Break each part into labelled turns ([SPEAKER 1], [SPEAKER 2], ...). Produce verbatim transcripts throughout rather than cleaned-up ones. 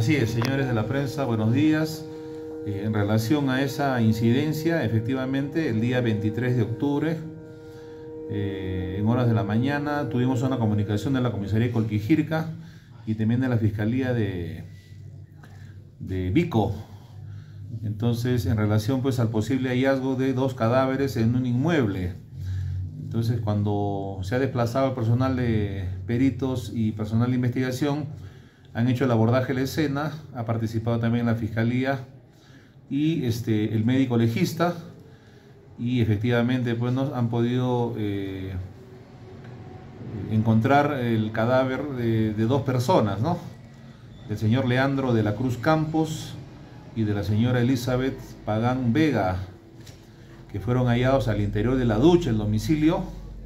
[SPEAKER 1] Así es, señores de la prensa, buenos días. Eh, en relación a esa incidencia, efectivamente, el día veintitrés de octubre, eh, en horas de la mañana, tuvimos una comunicación de la comisaría de Colquijirca y también de la Fiscalía de, de Vico. Entonces, en relación pues al posible hallazgo de dos cadáveres en un inmueble. Entonces, cuando se ha desplazado el personal de peritos y personal de investigación, han hecho el abordaje de la escena, ha participado también la Fiscalía y este, el médico legista, y efectivamente pues, nos han podido eh, encontrar el cadáver de, de dos personas, ¿no? Del señor Leandro de la Cruz Campos y de la señora Elizabeth Pagán Vega, que fueron hallados al interior de la ducha, el domicilio,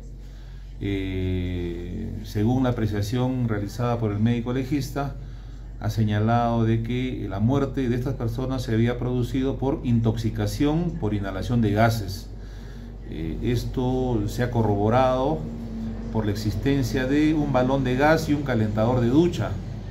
[SPEAKER 1] eh, según la apreciación realizada por el médico legista, ha señalado de que la muerte de estas personas se había producido por intoxicación por inhalación de gases. Eh, esto se ha corroborado por la existencia de un balón de gas y un calentador de ducha,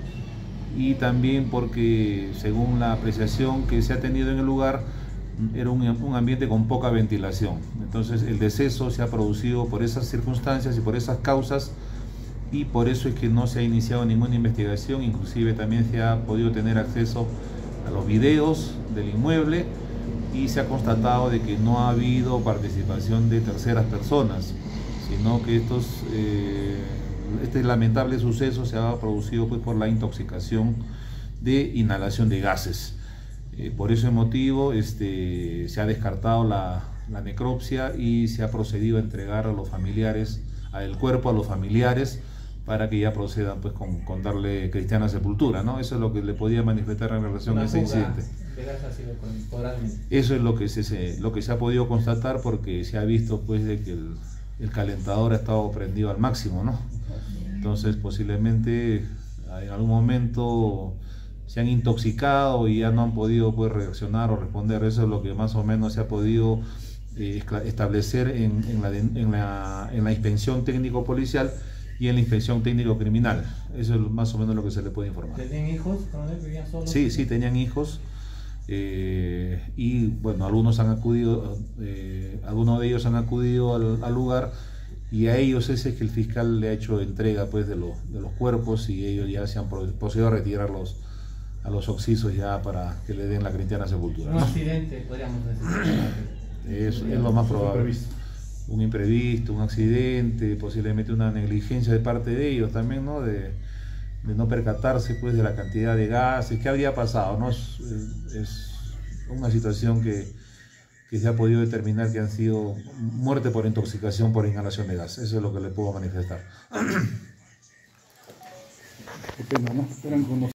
[SPEAKER 1] y también porque, según la apreciación que se ha tenido en el lugar, era un, un ambiente con poca ventilación. Entonces el deceso se ha producido por esas circunstancias y por esas causas, y por eso es que no se ha iniciado ninguna investigación. Inclusive también se ha podido tener acceso a los videos del inmueble y se ha constatado de que no ha habido participación de terceras personas, sino que estos, eh, este lamentable suceso se ha producido pues, por la intoxicación de inhalación de gases. Eh, por ese motivo este, se ha descartado la, la necropsia y se ha procedido a entregar a los familiares, al cuerpo a los familiares, para que ya procedan pues, con, con darle cristiana sepultura, ¿no? Eso es lo que le podía manifestar en relación a ese incidente. Eso es lo que, se, lo que se ha podido constatar, porque se ha visto pues, de que el, el calentador ha estado prendido al máximo, ¿no? Entonces posiblemente en algún momento se han intoxicado y ya no han podido pues, reaccionar o responder. Eso es lo que más o menos se ha podido eh, establecer en, en, la, en, la, en la inspección técnico policial y en la inspección técnico criminal. Eso es más o menos lo que se le puede informar.
[SPEAKER 2] ¿Tenían hijos? ¿Vivían solos?
[SPEAKER 1] Sí, sí, tenían hijos. Eh, y bueno, algunos han acudido, eh, algunos de ellos han acudido al, al lugar, y a ellos ese es que el fiscal le ha hecho entrega pues, de, lo, de los cuerpos, y ellos ya se han procedido a retirarlos a los occisos ya para que le den la cristiana sepultura.
[SPEAKER 2] Un accidente, podríamos decir.
[SPEAKER 1] Es, es lo más probable. Un imprevisto, un accidente, posiblemente una negligencia de parte de ellos también, ¿no? De, de no percatarse pues, de la cantidad de gases. ¿Qué habría pasado? ¿No? Es, es una situación que, que se ha podido determinar que han sido muerte por intoxicación por inhalación de gas. Eso es lo que le puedo manifestar.
[SPEAKER 3] Qué pena, ¿no? Eran